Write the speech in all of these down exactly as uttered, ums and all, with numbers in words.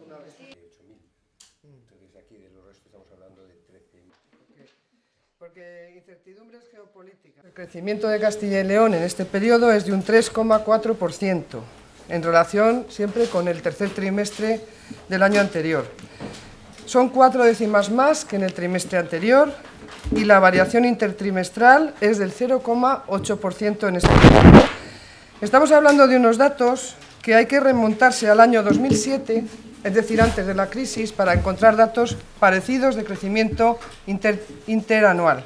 una vez de ocho mil. Entonces aquí de los restos estamos hablando de trece mil. Porque incertidumbres geopolíticas. El crecimiento de Castilla y León en este periodo es de un tres coma cuatro por ciento, en relación siempre con el tercer trimestre del año anterior. Son cuatro décimas más que en el trimestre anterior y la variación intertrimestral es del cero coma ocho por ciento en este periodo. Estamos hablando de unos datos que hay que remontarse al año dos mil siete, es decir, antes de la crisis, para encontrar datos parecidos de crecimiento inter, interanual.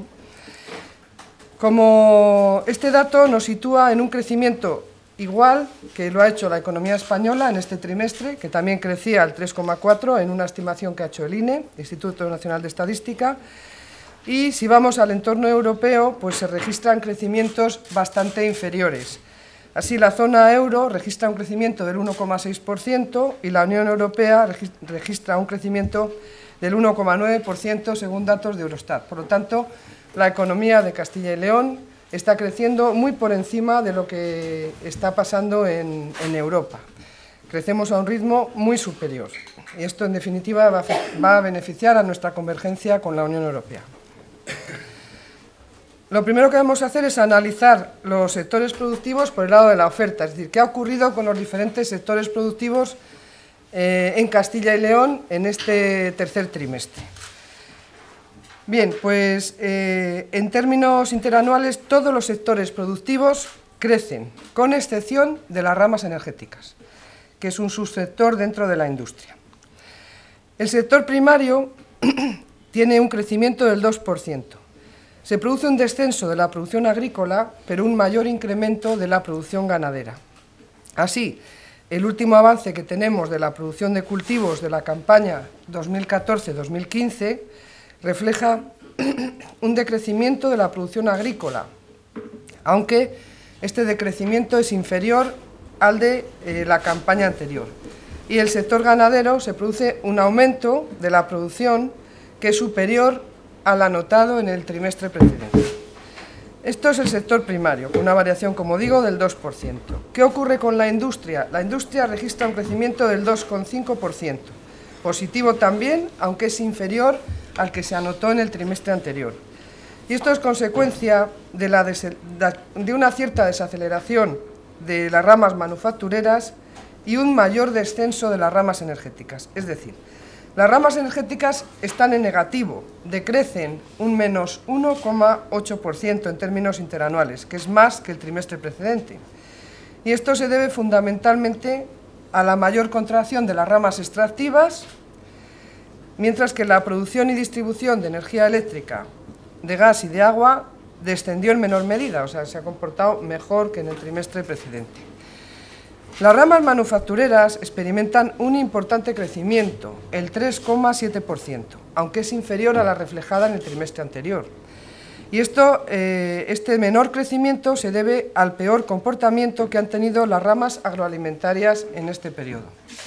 Como este dato nos sitúa en un crecimiento igual que lo ha hecho la economía española en este trimestre, que también crecía al tres coma cuatro en una estimación que ha hecho el I N E, Instituto Nacional de Estadística, y si vamos al entorno europeo, pues se registran crecimientos bastante inferiores. Así, la zona euro registra un crecimiento del uno coma seis por ciento y la Unión Europea registra un crecimiento del uno coma nueve por ciento según datos de Eurostat. Por lo tanto, la economía de Castilla y León está creciendo muy por encima de lo que está pasando en, en Europa. Crecemos a un ritmo muy superior y esto, en definitiva, va a, va a beneficiar a nuestra convergencia con la Unión Europea. Lo primero que debemos hacer es analizar los sectores productivos por el lado de la oferta, es decir, qué ha ocurrido con los diferentes sectores productivos eh, en Castilla y León en este tercer trimestre. Bien, pues eh, en términos interanuales todos los sectores productivos crecen, con excepción de las ramas energéticas, que es un subsector dentro de la industria. El sector primario tiene un crecimiento del dos por ciento. Se produce un descenso de la producción agrícola, pero un mayor incremento de la producción ganadera. Así, el último avance que tenemos de la producción de cultivos de la campaña dos mil catorce dos mil quince refleja un decrecimiento de la producción agrícola, aunque este decrecimiento es inferior al de eh, la campaña anterior. Y el sector ganadero se produce un aumento de la producción que es superior al anotado en el trimestre precedente. Esto es el sector primario, con una variación, como digo, del dos por ciento. ¿Qué ocurre con la industria? La industria registra un crecimiento del dos coma cinco por ciento, positivo también, aunque es inferior al que se anotó en el trimestre anterior. Y esto es consecuencia de, la de una cierta desaceleración de las ramas manufactureras y un mayor descenso de las ramas energéticas. Es decir, las ramas energéticas están en negativo, decrecen un menos uno coma ocho por ciento en términos interanuales, que es más que el trimestre precedente. Y esto se debe fundamentalmente a la mayor contracción de las ramas extractivas, mientras que la producción y distribución de energía eléctrica, de gas y de agua descendió en menor medida, o sea, se ha comportado mejor que en el trimestre precedente. Las ramas manufactureras experimentan un importante crecimiento, el tres coma siete por ciento, aunque es inferior a la reflejada en el trimestre anterior. Y esto, eh, este menor crecimiento se debe al peor comportamiento que han tenido las ramas agroalimentarias en este periodo.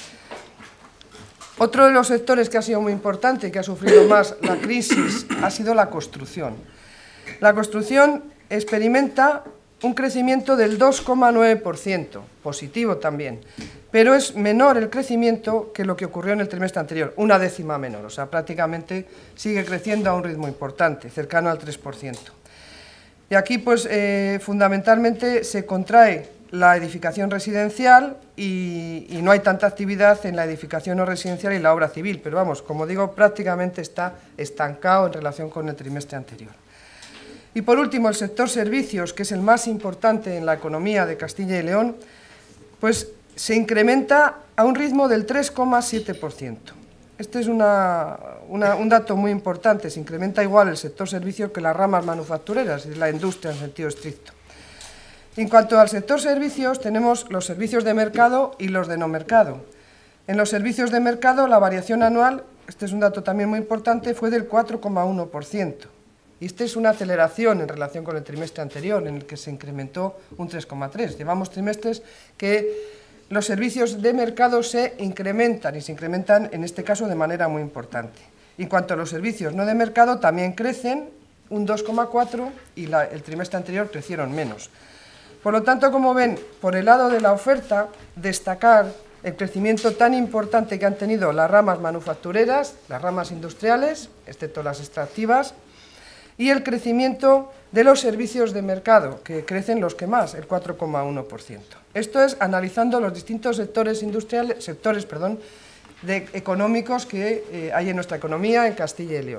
Otro de los sectores que ha sido muy importante y que ha sufrido más la crisis ha sido la construcción. La construcción experimenta un crecimiento del dos coma nueve por ciento, positivo también, pero es menor el crecimiento que lo que ocurrió en el trimestre anterior, una décima menor, o sea, prácticamente sigue creciendo a un ritmo importante, cercano al tres por ciento. Y aquí, pues, eh, fundamentalmente se contrae la edificación residencial y, y no hay tanta actividad en la edificación no residencial y la obra civil, pero vamos, como digo, prácticamente está estancado en relación con el trimestre anterior. Y por último, el sector servicios, que es el más importante en la economía de Castilla y León, pues se incrementa a un ritmo del tres coma siete por ciento. Este es una, una, un dato muy importante, se incrementa igual el sector servicios que las ramas manufactureras y la industria en sentido estricto. En cuanto al sector servicios, tenemos los servicios de mercado y los de no mercado. En los servicios de mercado, la variación anual, este es un dato también muy importante, fue del cuatro coma uno por ciento. Y esta es una aceleración en relación con el trimestre anterior, en el que se incrementó un tres coma tres por ciento. Llevamos trimestres que los servicios de mercado se incrementan, y se incrementan en este caso de manera muy importante. En cuanto a los servicios no de mercado, también crecen un dos coma cuatro por ciento y la, el trimestre anterior crecieron menos. Por lo tanto, como ven, por el lado de la oferta, destacar el crecimiento tan importante que han tenido las ramas manufactureras, las ramas industriales, excepto las extractivas, y el crecimiento de los servicios de mercado, que crecen los que más, el cuatro coma uno por ciento. Esto es analizando los distintos sectores industriales, sectores, perdón, de, económicos que eh, hay en nuestra economía en Castilla y León.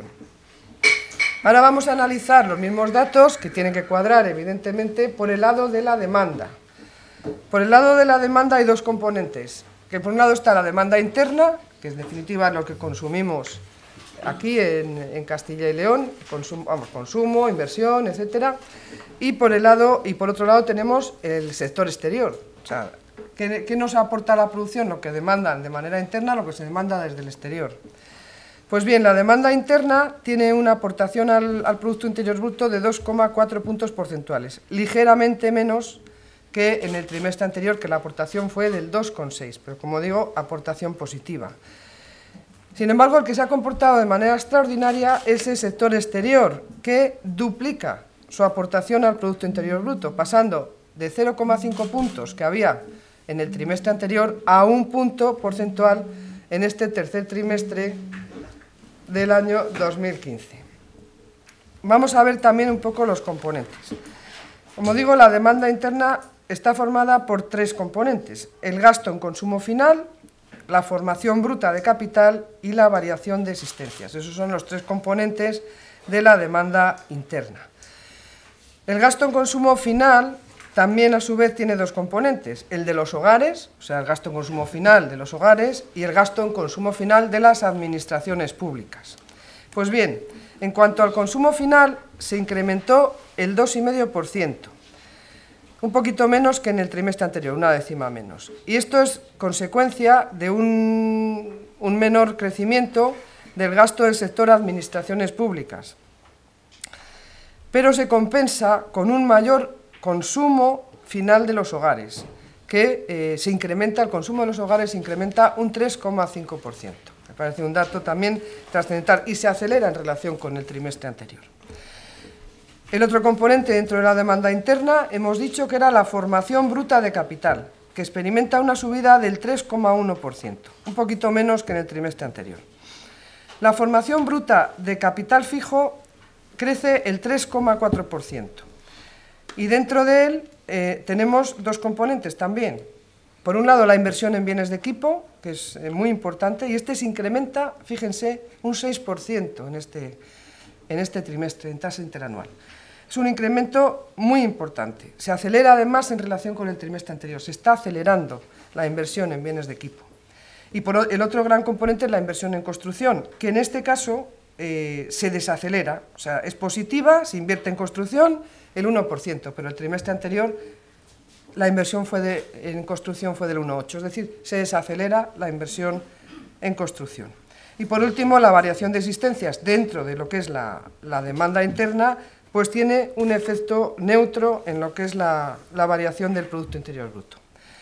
Ahora vamos a analizar los mismos datos, que tienen que cuadrar, evidentemente, por el lado de la demanda. Por el lado de la demanda hay dos componentes, que por un lado está la demanda interna, que en definitiva es lo que consumimos aquí en, en Castilla y León, consumo, vamos, consumo, inversión, etcétera, y por el lado y por otro lado tenemos el sector exterior. O sea, ¿qué, qué nos aporta la producción? Lo que demandan de manera interna, lo que se demanda desde el exterior. Pues bien, la demanda interna tiene una aportación al, al Producto Interior Bruto de dos coma cuatro puntos porcentuales, ligeramente menos que en el trimestre anterior, que la aportación fue del dos coma seis, pero como digo, aportación positiva. Sin embargo, el que se ha comportado de manera extraordinaria es el sector exterior, que duplica su aportación al Producto Interior Bruto, pasando de cero coma cinco puntos que había en el trimestre anterior a un punto porcentual en este tercer trimestre del año dos mil quince. Vamos a ver también un poco los componentes. Como digo, la demanda interna está formada por tres componentes: el gasto en consumo final, la formación bruta de capital y la variación de existencias. Esos son los tres componentes de la demanda interna. El gasto en consumo final también a su vez tiene dos componentes: el de los hogares, o sea, el gasto en consumo final de los hogares, y el gasto en consumo final de las administraciones públicas. Pues bien, en cuanto al consumo final, se incrementó el dos coma cinco por ciento. Un poquito menos que en el trimestre anterior, una décima menos. Y esto es consecuencia de un, un menor crecimiento del gasto del sector administraciones públicas. Pero se compensa con un mayor consumo final de los hogares, que eh, se incrementa, el consumo de los hogares se incrementa un tres coma cinco por ciento. Me parece un dato también trascendental y se acelera en relación con el trimestre anterior. El otro componente dentro de la demanda interna hemos dicho que era la formación bruta de capital, que experimenta una subida del tres coma uno por ciento, un poquito menos que en el trimestre anterior. La formación bruta de capital fijo crece el tres coma cuatro por ciento y dentro de él eh, tenemos dos componentes también. Por un lado, la inversión en bienes de equipo, que es eh, muy importante, y este se incrementa, fíjense, un seis por ciento en este, en este trimestre, en tasa interanual. Es un incremento muy importante. Se acelera además en relación con el trimestre anterior. Se está acelerando la inversión en bienes de equipo. Y por el otro gran componente es la inversión en construcción, que en este caso eh, se desacelera. O sea, es positiva, se invierte en construcción el uno por ciento, pero el trimestre anterior la inversión fue de, en construcción fue del uno coma ocho por ciento. Es decir, se desacelera la inversión en construcción. Y por último, la variación de existencias dentro de lo que es la, la demanda interna, pues tiene un efecto neutro en lo que es la, la variación del Producto Interior Bruto.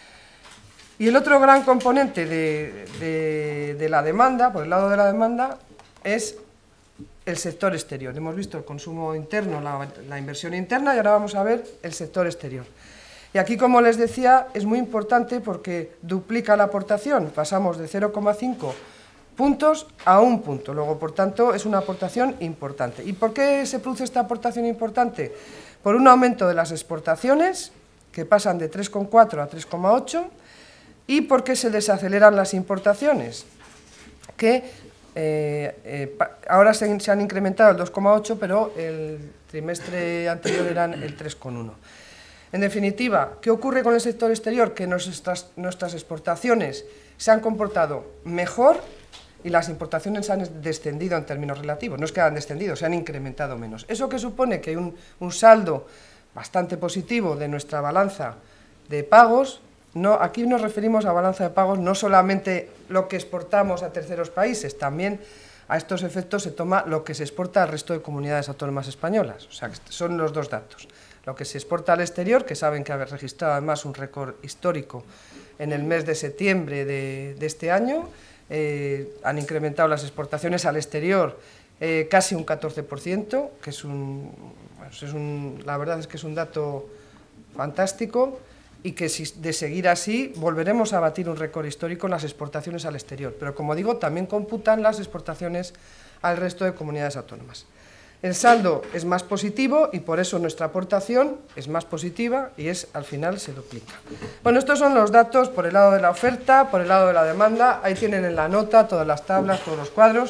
Y el otro gran componente de, de, de la demanda, por el lado de la demanda, es el sector exterior. Hemos visto el consumo interno, la, la inversión interna, y ahora vamos a ver el sector exterior. Y aquí, como les decía, es muy importante porque duplica la aportación, pasamos de cero coma cinco puntos a un punto, luego por tanto es una aportación importante. ¿Y por qué se produce esta aportación importante? Por un aumento de las exportaciones, que pasan de tres coma cuatro a tres coma ocho, y porque se desaceleran las importaciones, que eh, eh, ahora se, se han incrementado el dos coma ocho, pero el trimestre anterior eran el tres coma uno. En definitiva, ¿qué ocurre con el sector exterior? Que nuestras, nuestras exportaciones se han comportado mejor y las importaciones han descendido en términos relativos. No es que han descendido, se han incrementado menos. ¿Eso qué supone? Que hay un, un saldo bastante positivo de nuestra balanza de pagos. No, aquí nos referimos a balanza de pagos no solamente lo que exportamos a terceros países, también a estos efectos se toma lo que se exporta al resto de comunidades autónomas españolas. O sea, que son los dos datos. Lo que se exporta al exterior, que saben que ha registrado además un récord histórico en el mes de septiembre de, de este año. Eh, han incrementado las exportaciones al exterior eh, casi un catorce por ciento, que es un, bueno, es un, la verdad es que es un dato fantástico. y que si de seguir así volveremos a batir un récord histórico en las exportaciones al exterior. Pero como digo, también computan las exportaciones al resto de comunidades autónomas. El saldo es más positivo y por eso nuestra aportación es más positiva y es, al final se duplica. Bueno, estos son los datos por el lado de la oferta, por el lado de la demanda. Ahí tienen en la nota todas las tablas, todos los cuadros.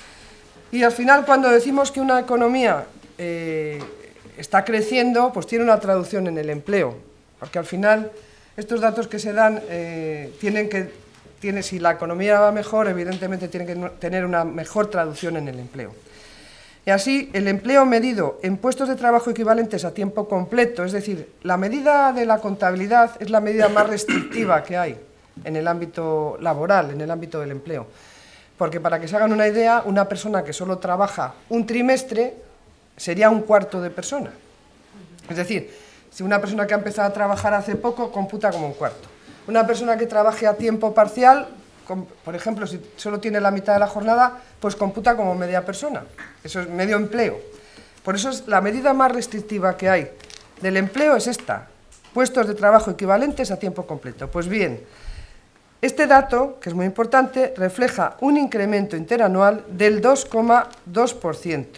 Y al final, cuando decimos que una economía eh, está creciendo, pues tiene una traducción en el empleo. Porque al final, estos datos que se dan eh, tienen que, tiene, si la economía va mejor, evidentemente tienen que tener una mejor traducción en el empleo. Y así, el empleo medido en puestos de trabajo equivalentes a tiempo completo, es decir, la medida de la contabilidad es la medida más restrictiva que hay en el ámbito laboral, en el ámbito del empleo. Porque para que se hagan una idea, una persona que solo trabaja un trimestre sería un cuarto de persona. Es decir, si una persona que ha empezado a trabajar hace poco, computa como un cuarto. Una persona que trabaje a tiempo parcial, por ejemplo, si solo tiene la mitad de la jornada, pues computa como media persona. Eso es medio empleo. Por eso es la medida más restrictiva que hay del empleo es esta, puestos de trabajo equivalentes a tiempo completo. Pues bien, este dato, que es muy importante, refleja un incremento interanual del dos coma dos por ciento,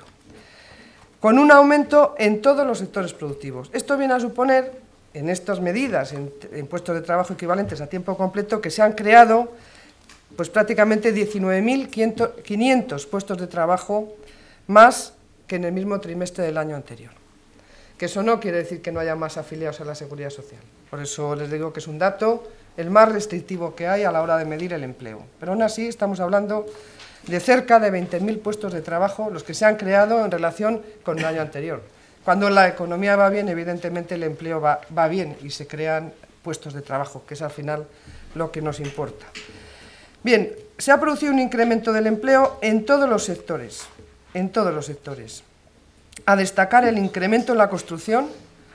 con un aumento en todos los sectores productivos. Esto viene a suponer, en estas medidas, en, en puestos de trabajo equivalentes a tiempo completo, que se han creado pues prácticamente diecinueve mil quinientos puestos de trabajo más que en el mismo trimestre del año anterior. Que eso no quiere decir que no haya más afiliados a la Seguridad Social. Por eso les digo que es un dato el más restrictivo que hay a la hora de medir el empleo. Pero aún así estamos hablando de cerca de veinte mil puestos de trabajo, los que se han creado en relación con el año anterior. Cuando la economía va bien, evidentemente el empleo va, va bien y se crean puestos de trabajo, que es al final lo que nos importa. Bien, se ha producido un incremento del empleo en todos los sectores, en todos los sectores. A destacar el incremento en la construcción,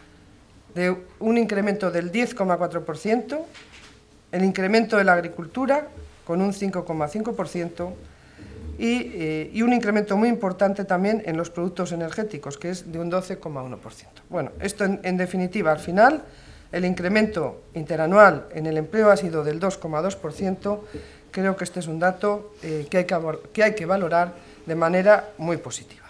de un incremento del diez coma cuatro por ciento, el incremento de la agricultura, con un cinco coma cinco por ciento, y, eh, y un incremento muy importante también en los productos energéticos, que es de un doce coma uno por ciento. Bueno, esto en, en definitiva, al final, el incremento interanual en el empleo ha sido del dos coma dos por ciento. Creo que este es un dato eh, que, hay que, que hay que valorar de manera muy positiva.